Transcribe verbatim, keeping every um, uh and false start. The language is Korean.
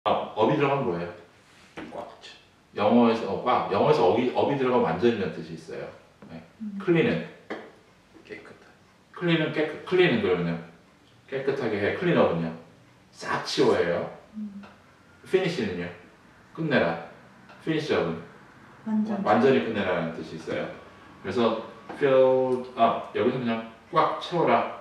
아, 업이 들어가면 뭐예요? 꽉. 영어에서 어, 꽉. 영어에서 업이, 업이 들어가면 완전이라는 뜻이 있어요. 네. 음. 클린은 깨끗한. 클린은 깨끗. 클린은 그러면요 깨끗하게 해. 클린업은요 싹 치워해요. 음. 피니시는요 끝내라. 피니시업은 완전. 완전히 끝내라는 뜻이 있어요. 그래서 fill up 여기서 그냥 꽉 채워라.